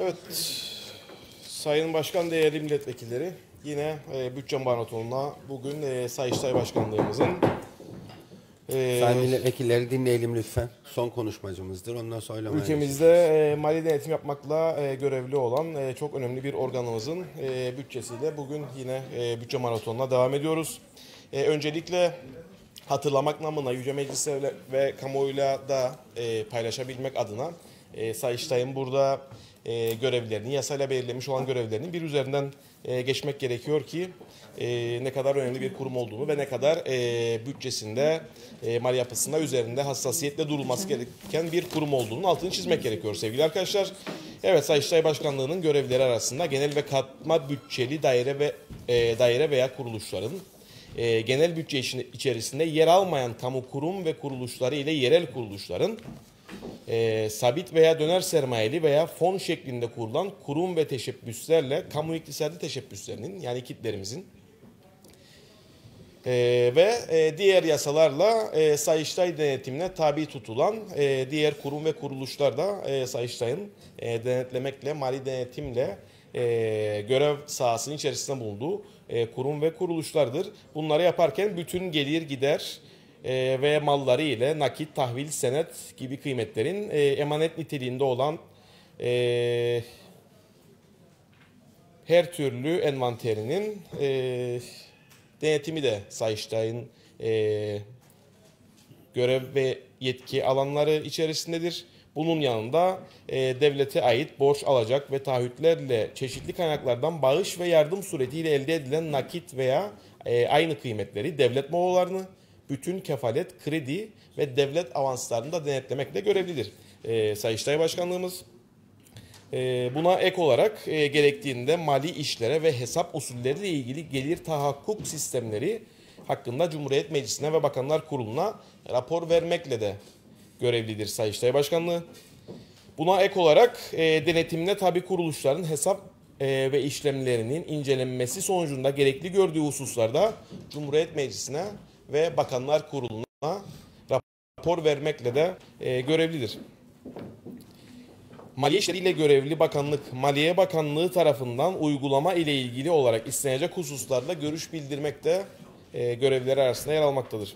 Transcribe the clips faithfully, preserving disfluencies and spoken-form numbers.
Evet, Sayın Başkan, değerli milletvekilleri, yine e, bütçe maratonuna bugün e, Sayıştay Başkanlığımızın e, Sayın milletvekilleri dinleyelim lütfen. Son konuşmacımızdır. Ondan sonra oylamaya ülkemizde e, mali denetim yapmakla e, görevli olan e, çok önemli bir organımızın e, bütçesiyle bugün yine e, bütçe maratonuna devam ediyoruz. E, öncelikle hatırlamak namına Yüce Meclis'e ve kamuoyuyla da e, paylaşabilmek adına e, Sayıştay'ın burada e, görevlerini, yasayla belirlemiş olan görevlerini bir üzerinden e, geçmek gerekiyor ki e, ne kadar önemli bir kurum olduğunu ve ne kadar e, bütçesinde, e, mali yapısında üzerinde hassasiyetle durulması gereken bir kurum olduğunun altını çizmek gerekiyor sevgili arkadaşlar. Evet, Sayıştay Başkanlığı'nın görevleri arasında genel ve katma bütçeli daire ve e, daire veya kuruluşların E, genel bütçe içerisinde yer almayan kamu kurum ve kuruluşları ile yerel kuruluşların e, sabit veya döner sermayeli veya fon şeklinde kurulan kurum ve teşebbüslerle kamu iktisadi teşebbüslerinin, yani kitlerimizin e, ve e, diğer yasalarla e, Sayıştay denetimine tabi tutulan e, diğer kurum ve kuruluşlar da e, Sayıştay'ın e, denetlemekle, mali denetimle e, görev sahasının içerisinde bulunduğu e, kurum ve kuruluşlardır. Bunları yaparken bütün gelir gider e, ve malları ile nakit, tahvil, senet gibi kıymetlerin e, emanet niteliğinde olan e, her türlü envanterinin e, denetimi de Sayıştay'ın e, görev ve yetki alanları içerisindedir. Bunun yanında e, devlete ait borç, alacak ve taahhütlerle çeşitli kaynaklardan bağış ve yardım suretiyle elde edilen nakit veya e, aynı kıymetleri, devlet moholarını, bütün kefalet, kredi ve devlet avanslarını da denetlemekle görevlidir e, Sayıştay Başkanlığımız. E, buna ek olarak e, gerektiğinde mali işlere ve hesap usulleriyle ilgili gelir tahakkuk sistemleri hakkında Cumhuriyet Meclisi'ne ve Bakanlar Kurulu'na rapor vermekle de görevlidir Sayıştay Başkanlığı. Buna ek olarak e, denetimine tabi kuruluşların hesap e, ve işlemlerinin incelenmesi sonucunda gerekli gördüğü hususlarda Cumhuriyet Meclisi'ne ve Bakanlar Kurulu'na rapor vermekle de e, görevlidir. Maliye işleriyle görevli bakanlık, Maliye Bakanlığı tarafından uygulama ile ilgili olarak istenecek hususlarla görüş bildirmek de e, görevleri arasında yer almaktadır.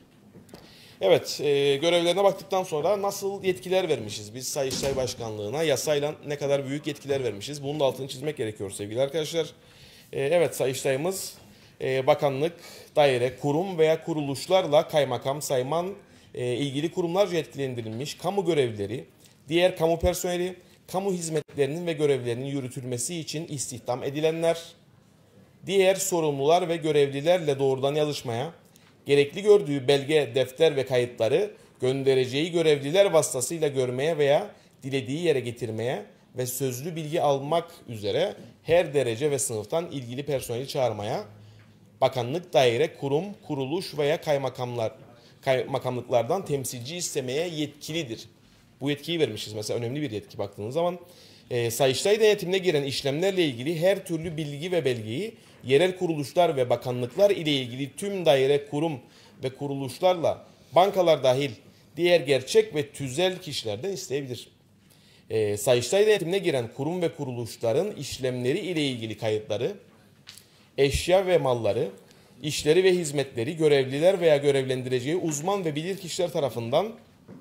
Evet, e, görevlerine baktıktan sonra nasıl yetkiler vermişiz biz Sayıştay Başkanlığı'na, yasayla ne kadar büyük yetkiler vermişiz, bunun da altını çizmek gerekiyor sevgili arkadaşlar. E, evet, Sayıştay'ımız e, bakanlık, daire, kurum veya kuruluşlarla kaymakam, sayman, e, ilgili kurumlarca yetkilendirilmiş kamu görevlileri, diğer kamu personeli, kamu hizmetlerinin ve görevlerinin yürütülmesi için istihdam edilenler, diğer sorumlular ve görevlilerle doğrudan yazışmaya, gerekli gördüğü belge, defter ve kayıtları göndereceği görevliler vasıtasıyla görmeye veya dilediği yere getirmeye ve sözlü bilgi almak üzere her derece ve sınıftan ilgili personeli çağırmaya, bakanlık, daire, kurum, kuruluş veya kaymakamlar, kaymakamlıklardan temsilci istemeye yetkilidir. Bu yetkiyi vermişiz mesela, önemli bir yetki baktığınız zaman. E, Sayıştay denetimine giren işlemlerle ilgili her türlü bilgi ve belgeyi yerel kuruluşlar ve bakanlıklar ile ilgili tüm daire, kurum ve kuruluşlarla bankalar dahil diğer gerçek ve tüzel kişilerden isteyebilir. E, Sayıştay denetimine giren kurum ve kuruluşların işlemleri ile ilgili kayıtları, eşya ve malları, işleri ve hizmetleri görevliler veya görevlendireceği uzman ve bilirkişiler tarafından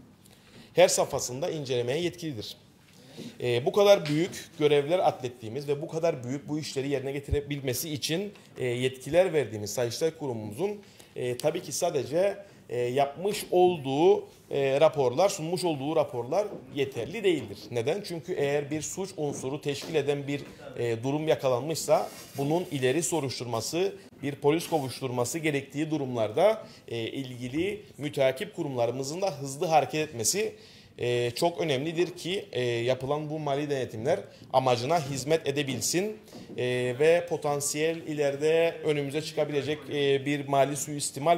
her safhasında incelemeye yetkilidir. E, bu kadar büyük görevler atlettiğimiz ve bu kadar büyük bu işleri yerine getirebilmesi için e, yetkiler verdiğimiz Sayıştay Kurumumuzun e, tabii ki sadece e, yapmış olduğu e, raporlar, sunmuş olduğu raporlar yeterli değildir. Neden? Çünkü eğer bir suç unsuru teşkil eden bir e, durum yakalanmışsa bunun ileri soruşturması, bir polis kovuşturması gerektiği durumlarda e, ilgili müteakip kurumlarımızın da hızlı hareket etmesi e, çok önemlidir ki e, yapılan bu mali denetimler amacına hizmet edebilsin e, ve potansiyel ileride önümüze çıkabilecek e, bir mali suistimal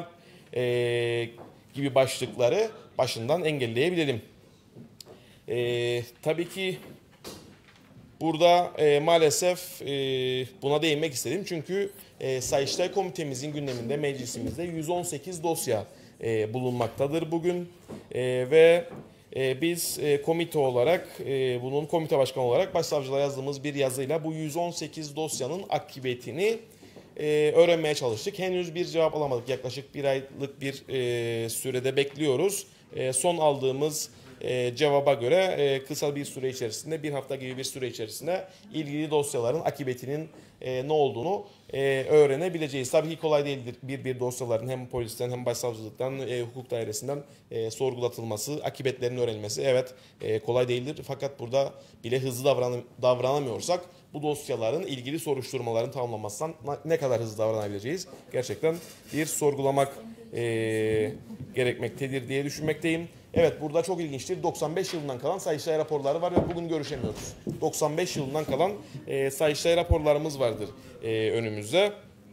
e, gibi başlıkları başından engelleyebilelim. E, tabii ki burada e, maalesef e, buna değinmek istedim çünkü e, Sayıştay Komitemizin gündeminde, meclisimizde yüz on sekiz dosya e, bulunmaktadır bugün e, ve E, biz e, komite olarak, e, bunun komite başkanı olarak başsavcılığa yazdığımız bir yazıyla bu yüz on sekiz dosyanın akıbetini e, öğrenmeye çalıştık. Henüz bir cevap alamadık. Yaklaşık bir aylık bir e, sürede bekliyoruz. E, son aldığımız e, cevaba göre e, kısa bir süre içerisinde, bir hafta gibi bir süre içerisinde ilgili dosyaların akıbetinin e, ne olduğunu e, öğrenebileceğiz. Tabii ki kolay değildir bir bir dosyaların hem polisten hem başsavcılıktan, e, hukuk dairesinden e, sorgulatılması, akıbetlerinin öğrenilmesi evet e, kolay değildir. Fakat burada bile hızlı davran davranamıyorsak bu dosyaların ilgili soruşturmaların tamamlanmasından ne kadar hızlı davranabileceğiz gerçekten bir sorgulamak e, gerekmektedir diye düşünmekteyim. Evet, burada çok ilginçtir. doksan beş yılından kalan Sayıştay raporları var ve bugün görüşemiyoruz. doksan beş yılından kalan e, Sayıştay raporlarımız vardır e, önümüzde.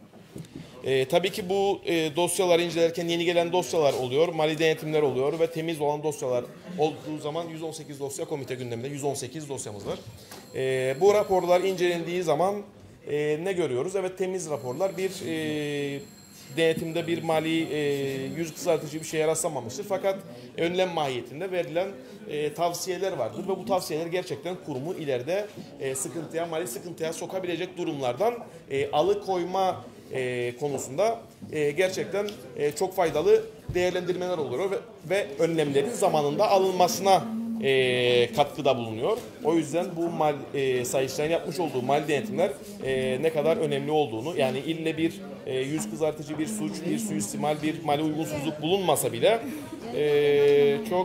E, tabii ki bu e, dosyaları incelerken yeni gelen dosyalar oluyor, mali denetimler oluyor ve temiz olan dosyalar olduğu zaman yüz on sekiz dosya komite gündeminde yüz on sekiz dosyamız var. E, bu raporlar incelendiği zaman e, ne görüyoruz? Evet, temiz raporlar bir e, denetimde bir mali e, yüz kızartıcı bir şeye rastlamamıştır. Fakat önlem mahiyetinde verilen e, tavsiyeler vardır ve bu tavsiyeler gerçekten kurumu ileride e, sıkıntıya, mali sıkıntıya sokabilecek durumlardan e, alıkoyma e, konusunda e, gerçekten e, çok faydalı değerlendirmeler oluyor ve, ve önlemlerin zamanında alınmasına e, katkıda bulunuyor. O yüzden bu mal e, Sayıştay'ın yapmış olduğu mali denetimler e, ne kadar önemli olduğunu, yani ille bir e, yüz kızartıcı bir suç, bir suistimal, bir mali uygunsuzluk bulunmasa bile e, çok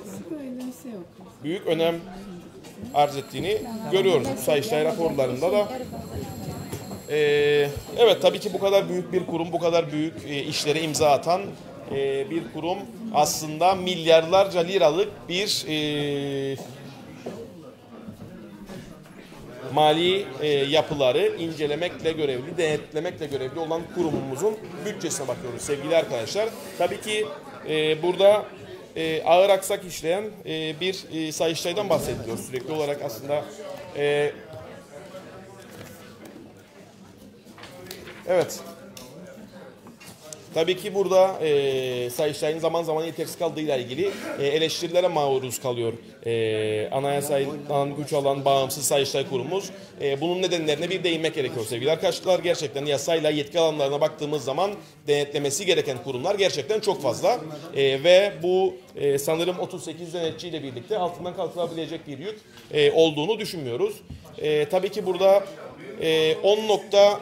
büyük önem arz ettiğini görüyoruz. Bu Sayıştay raporlarında da Ee, evet, tabii ki bu kadar büyük bir kurum, bu kadar büyük e, işlere imza atan e, bir kurum aslında milyarlarca liralık bir e, mali e, yapıları incelemekle görevli, denetlemekle görevli olan kurumumuzun bütçesine bakıyoruz sevgili arkadaşlar. Tabii ki e, burada e, ağır aksak işleyen e, bir e, Sayıştay'dan bahsediliyor sürekli olarak aslında. E, Evet. Tabii ki burada e, Sayıştay'ın zaman zaman yetersiz kaldığıyla ilgili e, eleştirilere maruz kalıyor. E, anayasadan güç alan bağımsız Sayıştay kurumumuz. E, bunun nedenlerine bir değinmek gerekiyor sevgili arkadaşlar. Gerçekten yasayla yetki alanlarına baktığımız zaman denetlemesi gereken kurumlar gerçekten çok fazla. E, ve bu e, sanırım otuz sekiz denetçiyle birlikte altından kalkılabilecek bir yük e, olduğunu düşünmüyoruz. E, tabii ki burada e, on nokta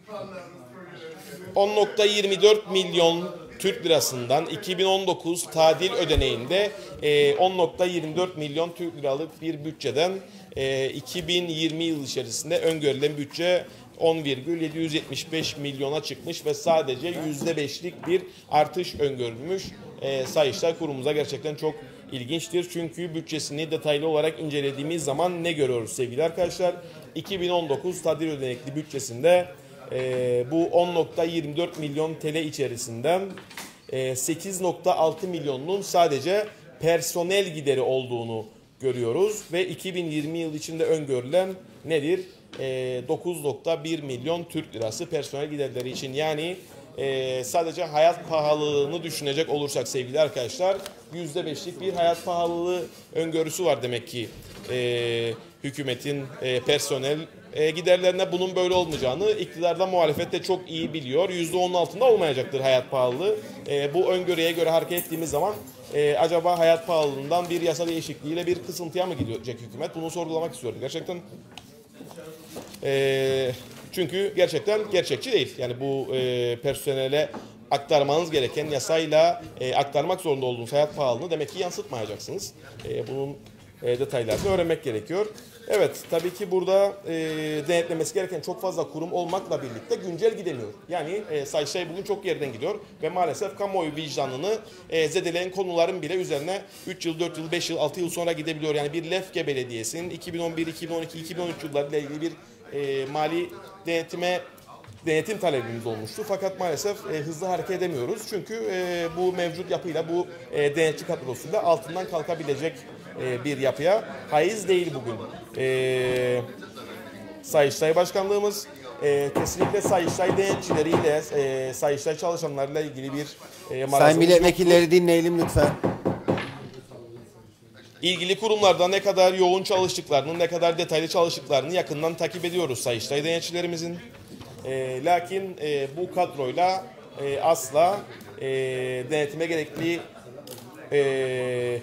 on nokta yirmi dört milyon Türk lirasından iki bin on dokuz tadil ödeneğinde on nokta yirmi dört milyon Türk liralık bir bütçeden iki bin yirmi yıl içerisinde öngörülen bütçe on virgül yedi yüz yetmiş beş milyona çıkmış ve sadece yüzde beşlik bir artış öngörülmüş. Sayıştay kurumumuza gerçekten çok ilginçtir. Çünkü bütçesini detaylı olarak incelediğimiz zaman ne görüyoruz sevgili arkadaşlar? iki bin on dokuz tadil ödenekli bütçesinde Ee, bu on nokta yirmi dört milyon T L içerisinden e, sekiz nokta altı milyonunun sadece personel gideri olduğunu görüyoruz. Ve iki bin yirmi yıl içinde öngörülen nedir? E, dokuz nokta bir milyon Türk lirası personel giderleri için. Yani e, sadece hayat pahalılığını düşünecek olursak sevgili arkadaşlar yüzde beşlik bir hayat pahalılığı öngörüsü var demek ki e, hükümetin e, personel E, giderlerine bunun böyle olmayacağını iktidarda muhalefet de çok iyi biliyor. yüzde onun altında olmayacaktır hayat pahalılığı. E, bu öngörüye göre hareket ettiğimiz zaman e, acaba hayat pahalılığından bir yasa değişikliğiyle bir kısıntıya mı gidecek hükümet? Bunu sorgulamak istiyorum gerçekten. E, çünkü gerçekten gerçekçi değil. Yani bu e, personele aktarmanız gereken yasayla e, aktarmak zorunda olduğunuz hayat pahalılığını demek ki yansıtmayacaksınız. E, bunun e, detaylarını öğrenmek gerekiyor. Evet, tabii ki burada e, denetlemesi gereken çok fazla kurum olmakla birlikte güncel gidemiyor. Yani e, Sayıştay bugün çok yerden gidiyor ve maalesef kamuoyu vicdanını e, zedeleyen konuların bile üzerine üç yıl, dört yıl, beş yıl, altı yıl sonra gidebiliyor. Yani bir Lefke Belediyesi'nin iki bin on bir, iki bin on iki, iki bin on üç yıllarıyla ilgili bir e, mali denetime denetim talebimiz olmuştu. Fakat maalesef e, hızlı hareket edemiyoruz. Çünkü e, bu mevcut yapıyla, bu e, denetçi kadrosuyla altından kalkabilecek e, bir yapıya haiz değil bugün. E, Sayıştay Başkanlığımız e, kesinlikle Sayıştay denetçileriyle, e, Sayıştay çalışanlarıyla ilgili bir e, Sayın milletvekilleri dinleyelim lütfen. İlgili kurumlarda ne kadar yoğun çalıştıklarını, ne kadar detaylı çalıştıklarını yakından takip ediyoruz Sayıştay denetçilerimizin. E, lakin e, bu kadroyla e, asla e, denetime gerekli e,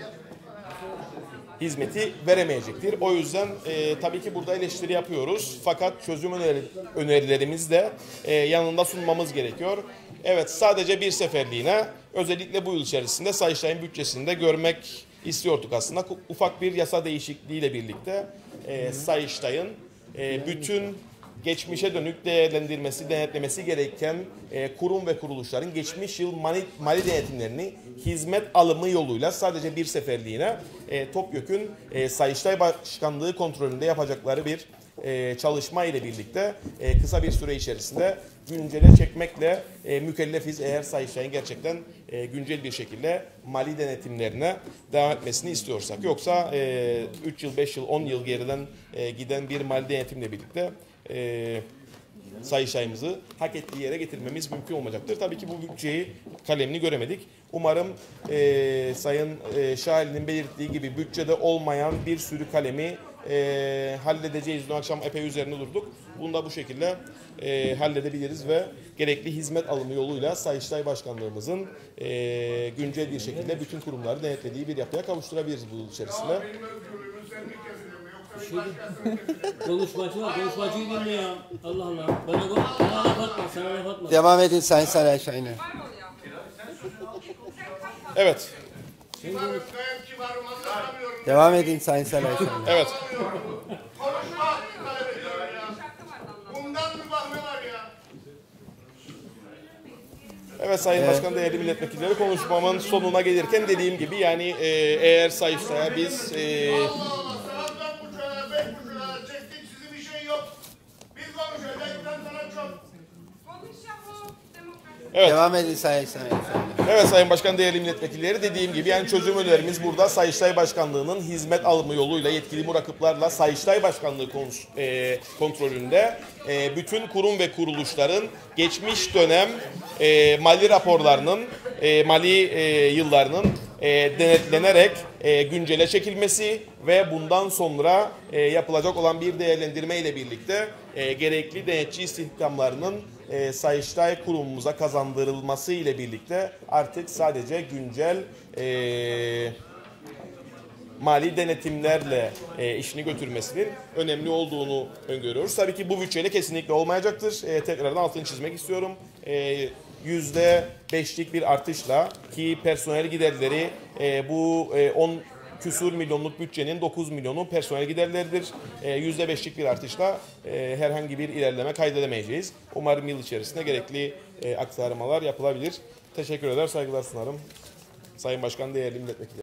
hizmeti veremeyecektir. O yüzden e, tabii ki burada eleştiri yapıyoruz. Fakat çözüm öneri, önerilerimiz de e, yanında sunmamız gerekiyor. Evet, sadece bir seferliğine özellikle bu yıl içerisinde Sayıştay'ın bütçesinde görmek istiyorduk aslında. Ufak bir yasa değişikliğiyle birlikte e, Sayıştay'ın e, bütün geçmişe dönük değerlendirmesi, denetlemesi gereken e, kurum ve kuruluşların geçmiş yıl mali, mali denetimlerini hizmet alımı yoluyla sadece bir seferliğine e, TOPYÖK'ün e, Sayıştay Başkanlığı kontrolünde yapacakları bir e, çalışma ile birlikte e, kısa bir süre içerisinde güncele çekmekle e, mükellefiz eğer Sayıştay'ın gerçekten e, güncel bir şekilde mali denetimlerine devam etmesini istiyorsak. Yoksa e, üç yıl, beş yıl, on yıl geriden e, giden bir mali denetimle birlikte e, Sayıştay'ımızı hak ettiği yere getirmemiz mümkün olmayacaktır. Tabii ki bu bütçeyi kalemini göremedik. Umarım e, Sayın e, Şahali'nin belirttiği gibi bütçede olmayan bir sürü kalemi e, halledeceğiz. Dün akşam epey üzerine durduk. Bunu da bu şekilde e, halledebiliriz ve gerekli hizmet alımı yoluyla Sayıştay Başkanlığımızın e, güncel bir şekilde bütün kurumları denetlediği bir yapıya kavuşturabiliriz bu yıl içerisinde. Konuşmacı var, konuşmacıyı dinle ya. Allah Allah. Bana, bana laf atma, sana laf atma. Devam edin Sayın Salih Şahin'e. Evet. Devam edin Sayın Salih Şahin'e. Evet. Konuşma talep ediyorum ya. Bundan mı bahsediyorlar ya? Evet Sayın Evet. Başkan, değerli milletvekilleri, konuşmamın sonuna gelirken dediğim gibi yani e, eğer Sayıştay'a biz e, Allah Allah, saat dört buçuğa, beş buçuğa çektik, sizin bir şey yok. Biz konuşacağız, ben sana çok. evet. Devam edin Sayın Salih Şahin'e. Evet Sayın Başkan, değerli milletvekilleri, dediğim gibi yani çözüm önerimiz burada Sayıştay Başkanlığı'nın hizmet alımı yoluyla yetkili murakıplarla Sayıştay Başkanlığı kons- e, kontrolünde e, bütün kurum ve kuruluşların geçmiş dönem e, mali raporlarının, e, mali e, yıllarının e, denetlenerek e, güncele çekilmesi ve bundan sonra e, yapılacak olan bir değerlendirme ile birlikte e, gerekli denetçi istihdamlarının e, Sayıştay kurumumuza kazandırılması ile birlikte artık sadece güncel e, mali denetimlerle e, işini götürmesinin önemli olduğunu öngörüyoruz. Tabii ki bu bütçeyle kesinlikle olmayacaktır. E, tekrardan altını çizmek istiyorum. E, yüzde beşlik bir artışla ki personel giderleri e, bu e, on küsur milyonluk bütçenin dokuz milyonu personel giderleridir. E, yüzde beşlik bir artışla e, herhangi bir ilerleme kaydedemeyeceğiz. Umarım yıl içerisinde gerekli e, aktarmalar yapılabilir. Teşekkür eder, saygılar sunarım. Sayın Başkan, değerli milletvekilleri.